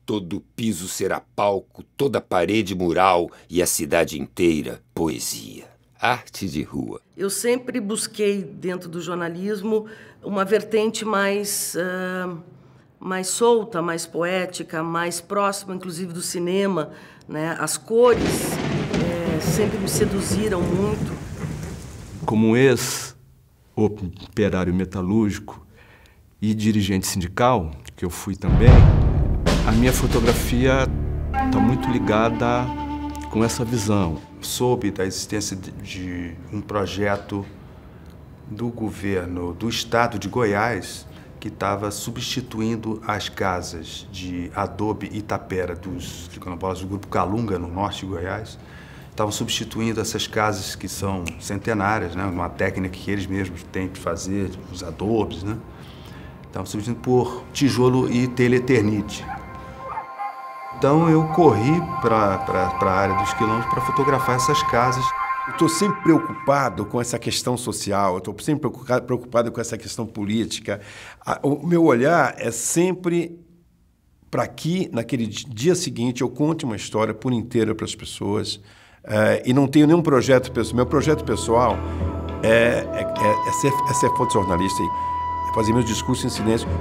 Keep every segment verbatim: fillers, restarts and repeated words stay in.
Todo piso será palco, toda parede mural e a cidade inteira poesia. Arte de rua. Eu sempre busquei, dentro do jornalismo, uma vertente mais, uh, mais solta, mais poética, mais próxima, inclusive, do cinema, né? As cores é, sempre me seduziram muito. Como ex-operário metalúrgico e dirigente sindical, que eu fui também, a minha fotografia está muito ligada com essa visão. Soube da existência de um projeto do governo do estado de Goiás que estava substituindo as casas de adobe Itapera dos quilombolas do Grupo Calunga, no norte de Goiás. Estavam substituindo essas casas que são centenárias, né? Uma técnica que eles mesmos têm de fazer, os adobes, né? Estavam substituindo por tijolo e telha eternite. Então eu corri para a área dos quilombos para fotografar essas casas. Eu estou sempre preocupado com essa questão social, eu estou sempre preocupado, preocupado com essa questão política. O meu olhar é sempre para que, naquele dia seguinte, eu conte uma história por inteira para as pessoas. Uh, e não tenho nenhum projeto pessoal. Meu projeto pessoal é, é, é, é, ser, é ser fotojornalista e fazer meus discursos em silêncio.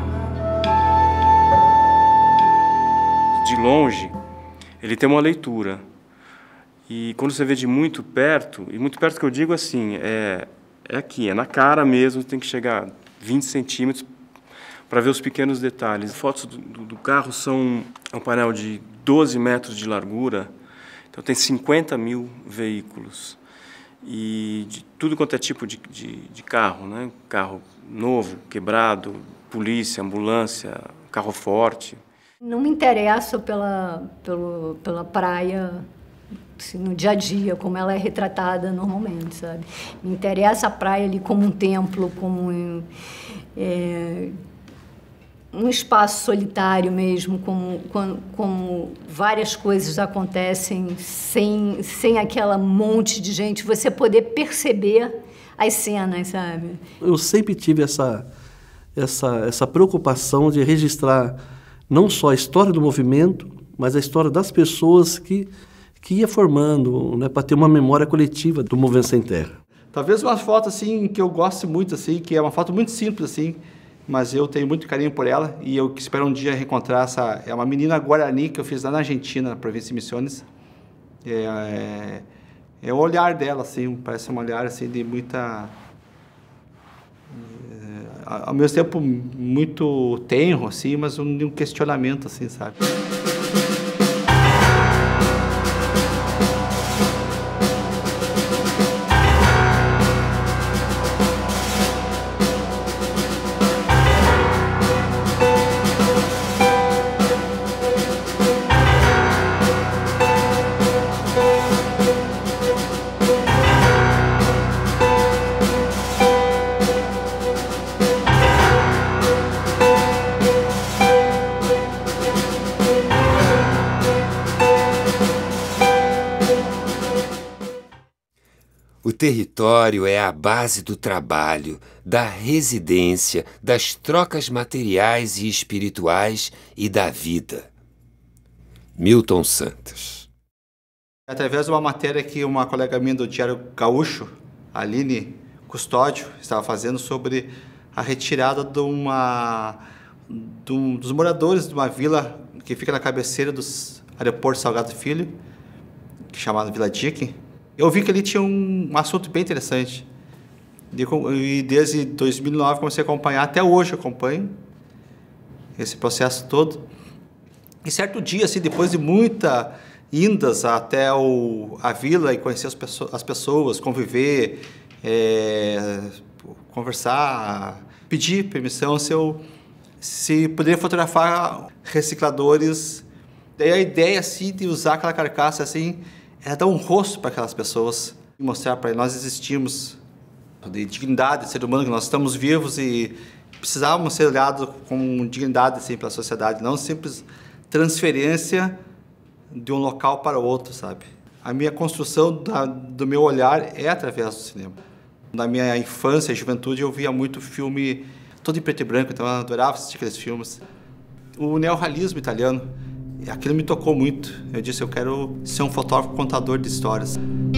De longe, ele tem uma leitura. E quando você vê de muito perto, e muito perto que eu digo assim, é, é aqui, é na cara mesmo, tem que chegar vinte centímetros para ver os pequenos detalhes. As fotos do, do, do carro são um painel de doze metros de largura, então tem cinquenta mil veículos. E de tudo quanto é tipo de, de, de carro, né? Carro novo, quebrado, polícia, ambulância, carro forte. Não me interesso pela, pelo, pela praia assim, no dia a dia, como ela é retratada normalmente, sabe? Me interessa a praia ali como um templo, como é, um espaço solitário mesmo, como, como, como várias coisas acontecem sem, sem aquela monte de gente, você poder perceber as cenas, sabe? Eu sempre tive essa, essa, essa preocupação de registrar não só a história do movimento, mas a história das pessoas que, que ia formando, né, para ter uma memória coletiva do Movimento Sem Terra. Talvez uma foto assim que eu gosto muito, assim, que é uma foto muito simples, assim, mas eu tenho muito carinho por ela e eu espero um dia reencontrar essa... É uma menina guarani que eu fiz lá na Argentina, na província de Misiones. É, é, é o olhar dela, assim, parece um olhar assim, de muita... Ao mesmo tempo muito tenro, assim, mas um, um questionamento, assim, sabe? O território é a base do trabalho, da residência, das trocas materiais e espirituais e da vida. Milton Santos. Através de uma matéria que uma colega minha do Diário Gaúcho, a Aline Custódio, estava fazendo sobre a retirada de uma, de um, dos moradores de uma vila que fica na cabeceira do aeroporto Salgado Filho, que é chamada Vila Dique. Eu vi que ele tinha um assunto bem interessante. E desde dois mil e nove comecei a acompanhar, até hoje eu acompanho esse processo todo. E certo dia, assim, depois de muitas indas até o, a vila e conhecer as pessoas, as pessoas conviver, é, conversar, pedir permissão se eu se poderia fotografar recicladores. Daí a ideia assim, de usar aquela carcaça assim, era dar um rosto para aquelas pessoas e mostrar para nós existimos de dignidade, de ser humano, que nós estamos vivos e precisávamos ser olhados com dignidade assim, pela sociedade, não simples transferência de um local para outro, sabe? A minha construção da, do meu olhar é através do cinema. Na minha infância e juventude eu via muito filme todo em preto e branco, então eu adorava assistir aqueles filmes. o neorrealismo italiano. Aquilo me tocou muito. Eu disse, eu quero ser um fotógrafo contador de histórias.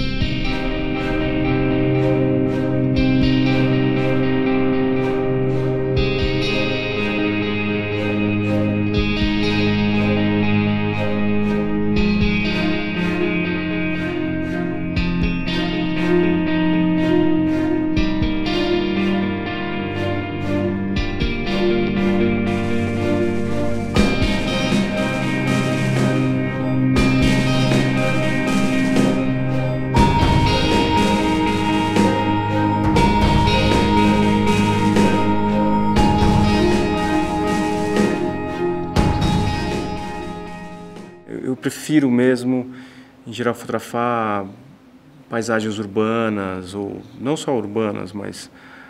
Eu prefiro mesmo, em geral, fotografar paisagens urbanas, ou não só urbanas, mas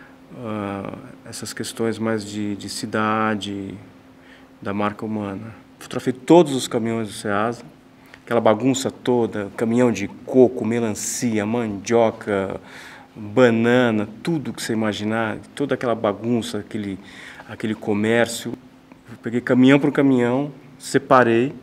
uh, essas questões mais de, de cidade, da marca humana. Fotografei todos os caminhões do Ceasa, aquela bagunça toda, caminhão de coco, melancia, mandioca, banana, tudo que você imaginar, toda aquela bagunça, aquele, aquele comércio. Eu peguei caminhão por caminhão, separei,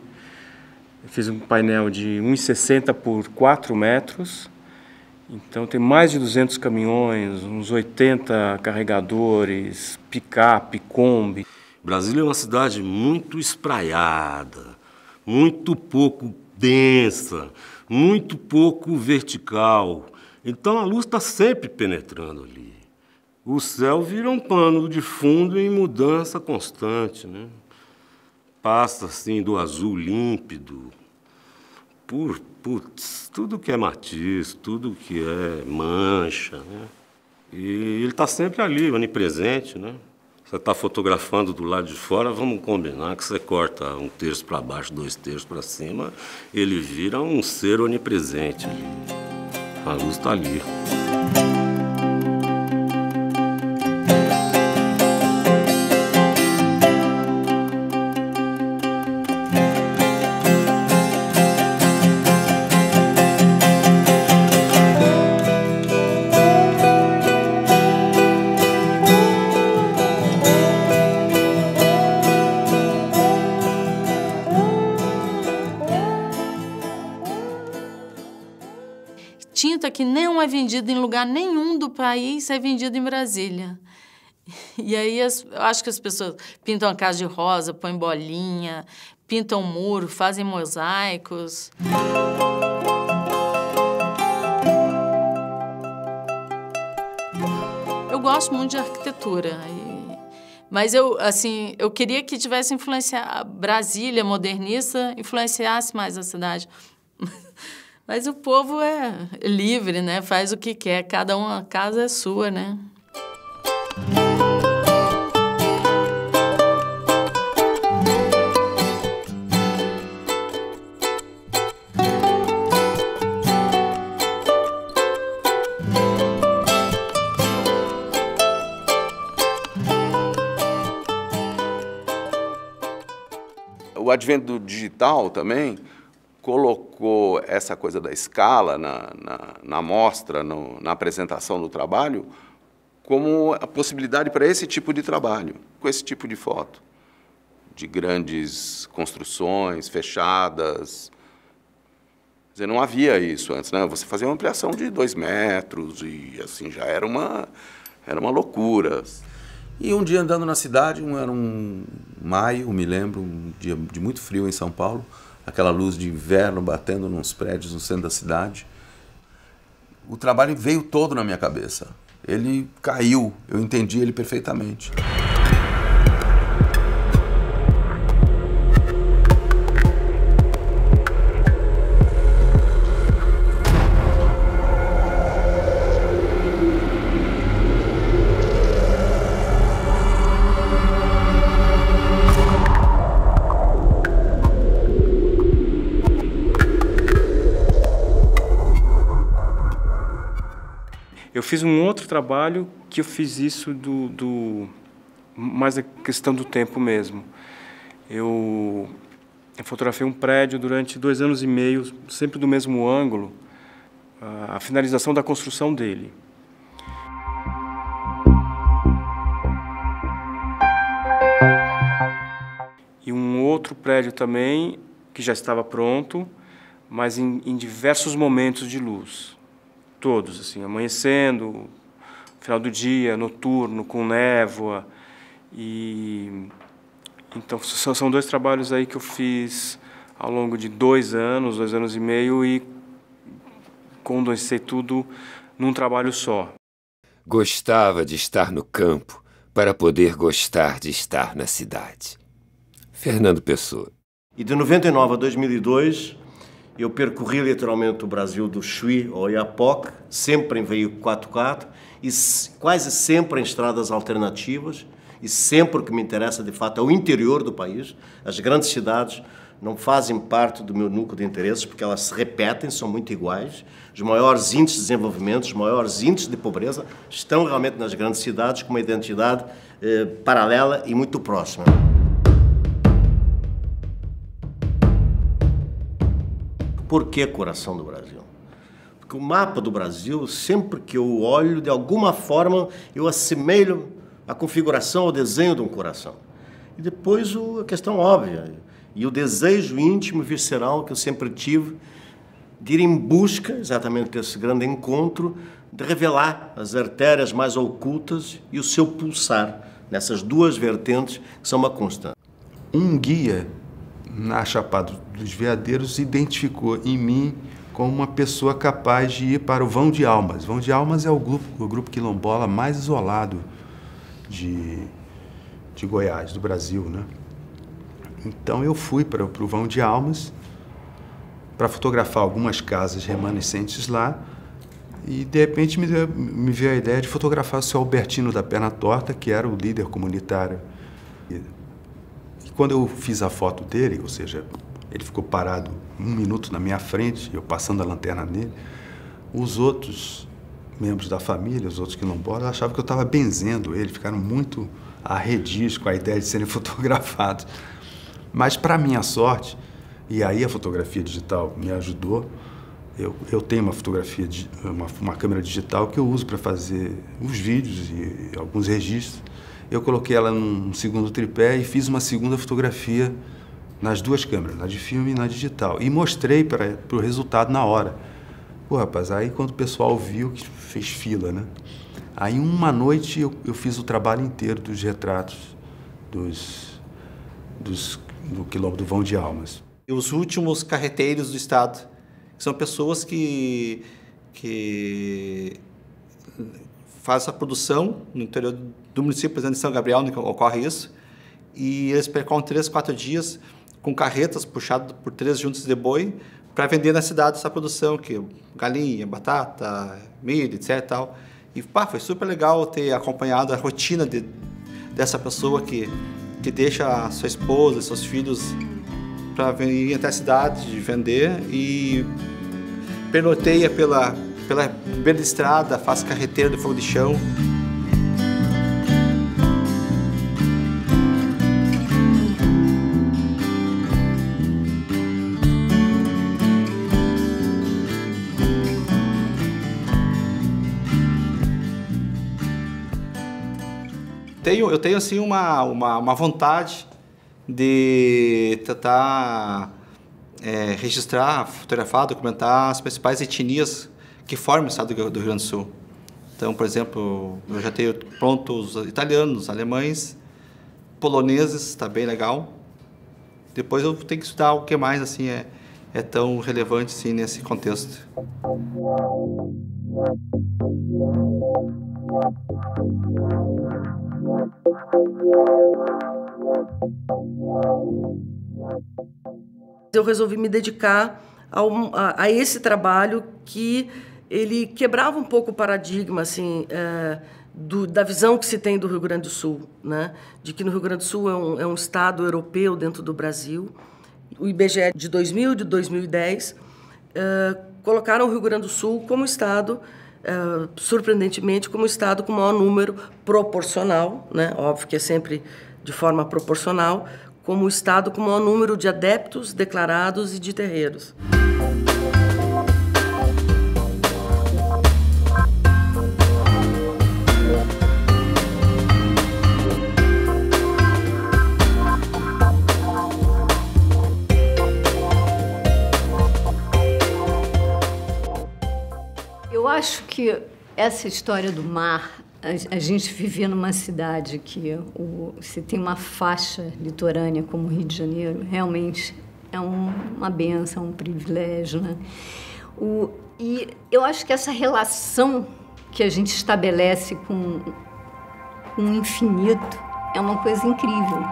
fiz um painel de um e sessenta por quatro metros, então tem mais de duzentos caminhões, uns oitenta carregadores, picape, Kombi. Brasília é uma cidade muito espraiada, muito pouco densa, muito pouco vertical. Então a luz está sempre penetrando ali. O céu vira um pano de fundo em mudança constante, né? Passa assim do azul límpido por putz, tudo que é matiz, tudo que é mancha, né? E ele está sempre ali, onipresente, né? Você está fotografando do lado de fora, vamos combinar que você corta um terço para baixo, dois terços para cima, ele vira um ser onipresente ali. A luz está ali. Tinta que não é vendida em lugar nenhum do país é vendida em Brasília. E aí as, eu acho que as pessoas pintam a casa de rosa, põem bolinha, pintam muro, fazem mosaicos. Eu gosto muito de arquitetura. E, mas eu, assim, eu queria que tivesse influenciado Brasília modernista, influenciasse mais a cidade. Mas o povo é livre, né? Faz o que quer, cada uma a casa é sua, né? O advento do digital também colocou essa coisa da escala na, na, na mostra, no, na apresentação do trabalho, como a possibilidade para esse tipo de trabalho, com esse tipo de foto, de grandes construções fechadas. Quer dizer, não havia isso antes, né? Você fazia uma ampliação de dois metros e assim já era uma, era uma loucura. E um dia andando na cidade, um, era um maio, me lembro, um dia de muito frio em São Paulo, aquela luz de inverno batendo nos prédios no centro da cidade. O trabalho veio todo na minha cabeça. Ele caiu, eu entendi ele perfeitamente. Eu fiz um outro trabalho que eu fiz isso do, do mais a questão do tempo mesmo. Eu, eu fotografei um prédio durante dois anos e meio, sempre do mesmo ângulo, a, a finalização da construção dele. E um prédio também, que já estava pronto, mas em, em diversos momentos de luz. Todos, assim, amanhecendo, final do dia, noturno, com névoa. E então são dois trabalhos aí que eu fiz ao longo de dois anos, dois anos e meio, e condensei tudo num trabalho só. Gostava de estar no campo para poder gostar de estar na cidade. Fernando Pessoa. E de noventa e nove a dois mil e dois, eu percorri literalmente o Brasil do Chuí ao Oiapoque, sempre em veículo quatro por quatro e quase sempre em estradas alternativas, e sempre que me interessa, de fato, é o interior do país. As grandes cidades não fazem parte do meu núcleo de interesses, porque elas se repetem, são muito iguais. Os maiores índices de desenvolvimento, os maiores índices de pobreza estão realmente nas grandes cidades, com uma identidade eh, paralela e muito próxima. Por que coração do Brasil? Porque o mapa do Brasil, sempre que eu olho, de alguma forma, eu assemelho a configuração, o desenho de um coração. E depois o, a questão óbvia, e o desejo íntimo, visceral, que eu sempre tive, de ir em busca, exatamente desse grande encontro, de revelar as artérias mais ocultas e o seu pulsar, nessas duas vertentes que são uma constante. Um guia na Chapada dos Veadeiros identificou em mim como uma pessoa capaz de ir para o Vão de Almas. Vão de Almas é o grupo, o grupo quilombola mais isolado de, de Goiás, do Brasil, né? Então eu fui para, para o Vão de Almas para fotografar algumas casas remanescentes lá e de repente me, deu, me veio a ideia de fotografar o seu Albertino da Perna Torta, que era o líder comunitário. E, e quando eu fiz a foto dele, ou seja, ele ficou parado um minuto na minha frente, eu passando a lanterna nele, os outros membros da família, os outros quilombolas, achavam que eu estava benzendo ele, ficaram muito arredios com a ideia de serem fotografados. Mas, para minha sorte, e aí a fotografia digital me ajudou, eu, eu tenho uma fotografia, uma, uma câmera digital que eu uso para fazer os vídeos e alguns registros. Eu coloquei ela num segundo tripé e fiz uma segunda fotografia nas duas câmeras, na de filme e na digital. E mostrei para o resultado na hora. Pô, rapaz, aí quando o pessoal viu, que fez fila, né? Aí uma noite eu, eu fiz o trabalho inteiro dos retratos dos, dos, do quilombo do Vão de Almas. E os últimos carreteiros do Estado, que são pessoas que, que fazem essa produção no interior do município, por exemplo, de São Gabriel, onde ocorre isso, e eles percorrem três, quatro dias com carretas puxadas por três juntas de boi para vender na cidade essa produção, que galinha, batata, milho, etc. Tal. E pá, foi super legal ter acompanhado a rotina de, dessa pessoa que, que deixa a sua esposa e seus filhos para vir até a cidade de vender e pernoteia pela, pela beira de estrada, faz carreteira de fogo de chão. Tenho, eu tenho assim uma, uma, uma vontade de tentar é, registrar, fotografar, documentar as principais etnias que formam o estado do Rio Grande do Sul. Então, por exemplo, eu já tenho pronto os italianos, os alemães, poloneses, está bem legal. Depois eu tenho que estudar o que mais assim é, é tão relevante assim, nesse contexto. Eu resolvi me dedicar a, um, a, a esse trabalho que ele quebrava um pouco o paradigma assim, é, do, da visão que se tem do Rio Grande do Sul, né? De que no Rio Grande do Sul é um, é um estado europeu dentro do Brasil. O I B G E de dois mil, de dois mil e dez, é, colocaram o Rio Grande do Sul como estado, é, surpreendentemente, como estado com maior número proporcional, né? Óbvio que é sempre de forma proporcional, como o estado com o maior número de adeptos declarados e de terreiros. acho que essa história do mar, a, a gente viver numa cidade que o, se tem uma faixa litorânea como o Rio de Janeiro, realmente é um, uma benção, um privilégio, né? O, e eu acho que essa relação que a gente estabelece com, com o infinito é uma coisa incrível.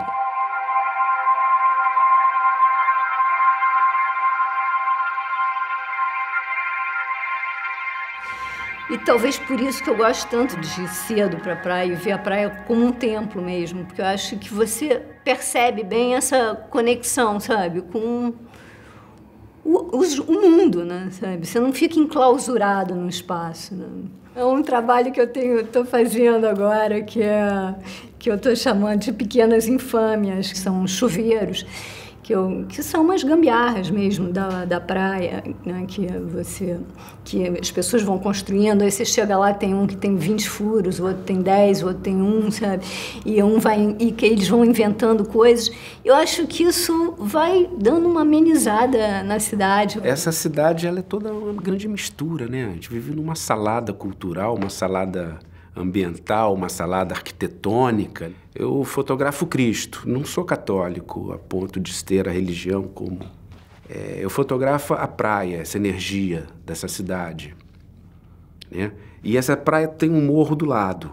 E talvez por isso que eu gosto tanto de ir cedo para a praia e ver a praia como um templo mesmo, porque eu acho que você percebe bem essa conexão, sabe, com o, o, o mundo, né, sabe? Você não fica enclausurado no espaço, né? É um trabalho que eu tenho, estou fazendo agora, que é que eu estou chamando de pequenas infâmias, que são chuveiros. Que, eu, que são umas gambiarras mesmo da, da praia, né, que, você, que as pessoas vão construindo, aí você chega lá, tem um que tem vinte furos, o outro tem dez, o outro tem um, sabe? E, um vai, e que eles vão inventando coisas. Eu acho que isso vai dando uma amenizada na cidade. Essa cidade ela é toda uma grande mistura, né? A gente vive numa salada cultural, uma salada ambiental, uma salada arquitetônica. Eu fotografo Cristo, não sou católico a ponto de ter a religião como... É, eu fotografo a praia, essa energia dessa cidade, né? E essa praia tem um morro do lado,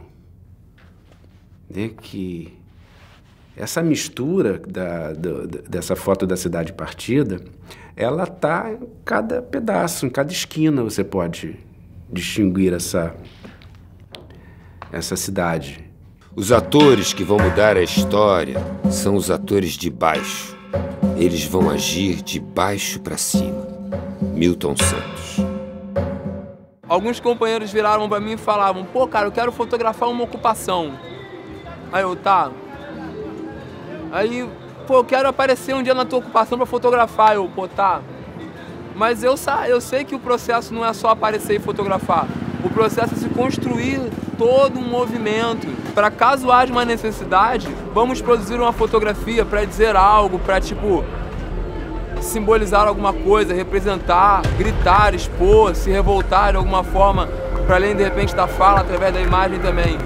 né? Que essa mistura da, da, dessa foto da cidade partida, ela está em cada pedaço, em cada esquina você pode distinguir essa... essa cidade. Os atores que vão mudar a história são os atores de baixo. Eles vão agir de baixo para cima. Milton Santos. Alguns companheiros viraram para mim e falavam: pô, cara, eu quero fotografar uma ocupação. Aí eu, tá. Aí, pô, eu quero aparecer um dia na tua ocupação para fotografar. Eu, pô, tá. Mas eu, eu sei que o processo não é só aparecer e fotografar. O processo é se construir todo um movimento. Para caso haja uma necessidade, vamos produzir uma fotografia para dizer algo, para tipo simbolizar alguma coisa, representar, gritar, expor, se revoltar de alguma forma, para além de repente da fala, através da imagem também.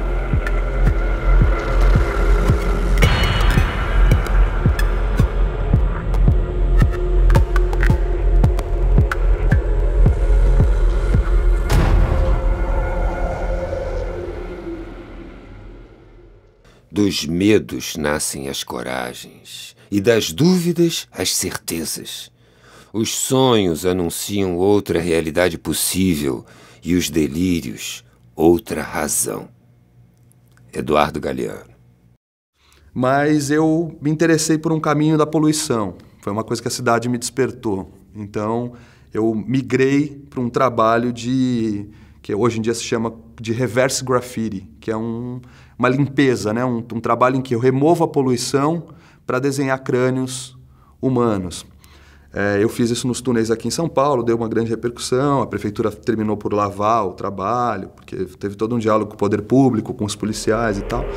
Dos medos nascem as coragens, e das dúvidas as certezas. Os sonhos anunciam outra realidade possível, e os delírios outra razão. Eduardo Galeano. Mas eu me interessei por um caminho da poluição. Foi uma coisa que a cidade me despertou. Então, eu migrei para um trabalho de... que hoje em dia se chama de reverse graffiti, que é um, uma limpeza, né? um, um trabalho em que eu removo a poluição para desenhar crânios humanos. É, eu fiz isso nos túneis aqui em São Paulo, deu uma grande repercussão, a prefeitura terminou por lavar o trabalho, porque teve todo um diálogo com o poder público, com os policiais e tal.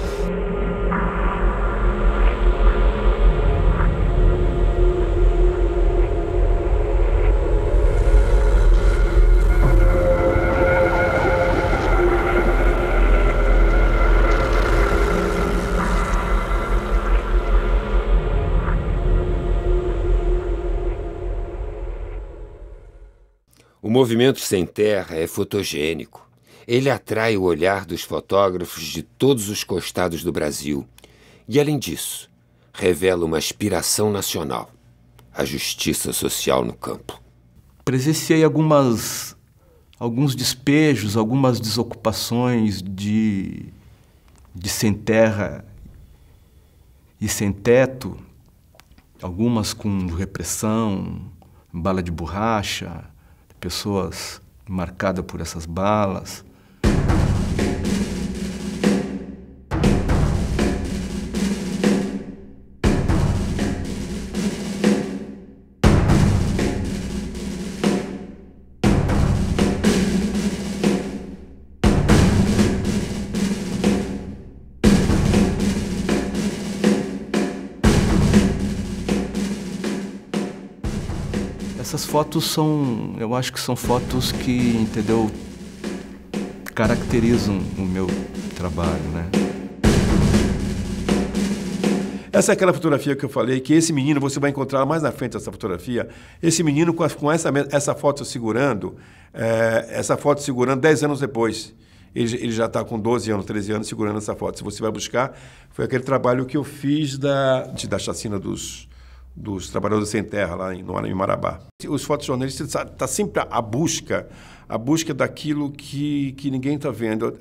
O movimento Sem Terra é fotogênico. Ele atrai o olhar dos fotógrafos de todos os costados do Brasil. E, além disso, revela uma aspiração nacional, a justiça social no campo. Presenciei algumas, alguns despejos, algumas desocupações de, de sem terra e sem teto, algumas com repressão, bala de borracha, pessoas marcadas por essas balas. Essas fotos são, eu acho que são fotos que, entendeu, caracterizam o meu trabalho, né? Essa é aquela fotografia que eu falei, que esse menino, você vai encontrar mais na frente essa fotografia, esse menino com, a, com essa, essa foto segurando, é, essa foto segurando dez anos depois. Ele, ele já está com doze anos, treze anos segurando essa foto. Se você vai buscar, foi aquele trabalho que eu fiz da, de, da chacina dos, dos trabalhadores sem terra, lá em, no, em Marabá. Os fotojornalistas estão tá sempre à busca, à busca daquilo que, que ninguém está vendo.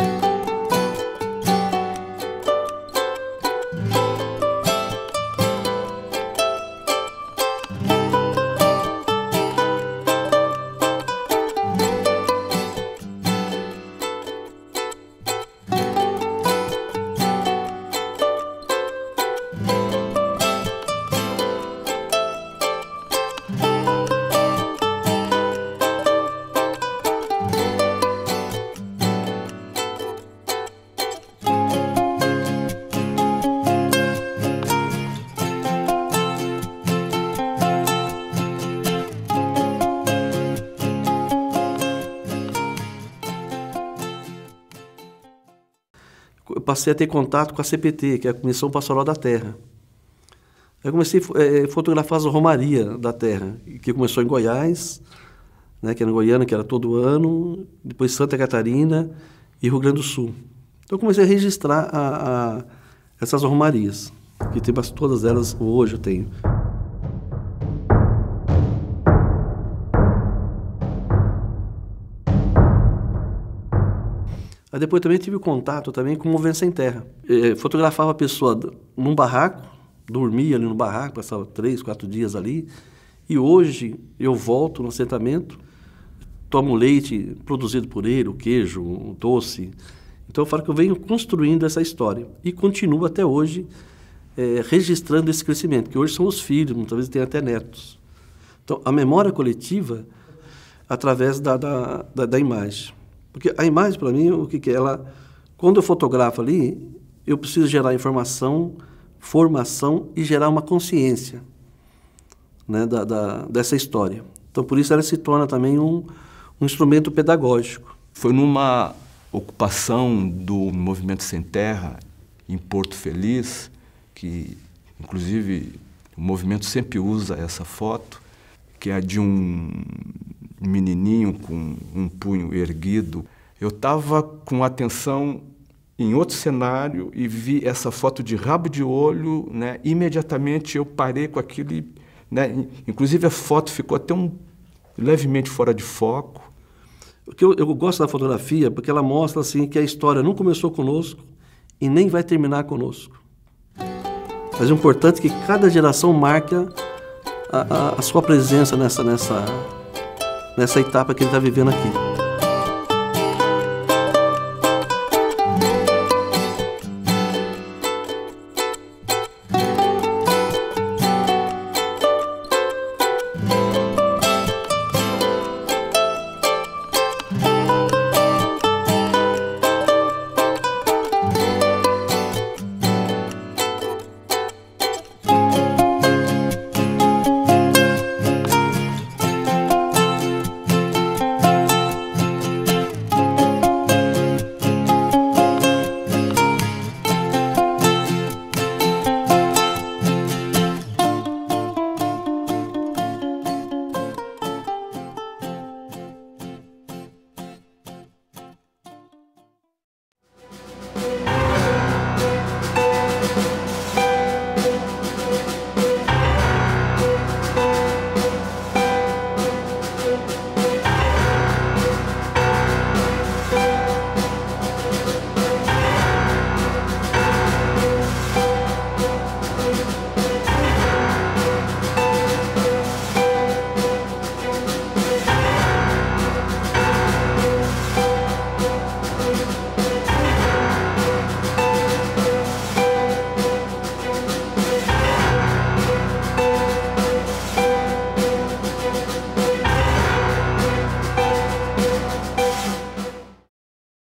Eu passei a ter contato com a C P T, que é a Comissão Pastoral da Terra. Eu comecei a é, fotografar as romarias da terra, que começou em Goiás, né, que era em Goiânia, que era todo ano, depois Santa Catarina e Rio Grande do Sul. Então eu comecei a registrar a, a, essas romarias, que tem todas elas hoje eu tenho. Aí depois também tive contato também com o Movimento Sem Terra. Eu fotografava a pessoa num barraco, dormia ali no barraco, passava três, quatro dias ali. E hoje eu volto no assentamento, tomo leite produzido por ele, o queijo, o doce. Então eu falo que eu venho construindo essa história. E continuo até hoje é, registrando esse crescimento, que hoje são os filhos, muitas vezes tem até netos. Então a memória coletiva através da, da, da, da imagem. Porque a imagem, para mim, o que, que é? Ela, quando eu fotografo ali, eu preciso gerar informação, formação e gerar uma consciência, né, da, da, dessa história. Então, por isso, ela se torna também um, um instrumento pedagógico. Foi numa ocupação do Movimento Sem Terra, em Porto Feliz, que, inclusive, o movimento sempre usa essa foto, que é de um menininho com um punho erguido. Eu estava com atenção em outro cenário e vi essa foto de rabo de olho, né? Imediatamente eu parei com aquilo, e, né? Inclusive a foto ficou até um, levemente fora de foco. O que eu, eu gosto da fotografia porque ela mostra assim, que a história não começou conosco e nem vai terminar conosco. Mas é importante que cada geração marque a, a, a sua presença nessa, nessa, nessa etapa que ele está vivendo aqui.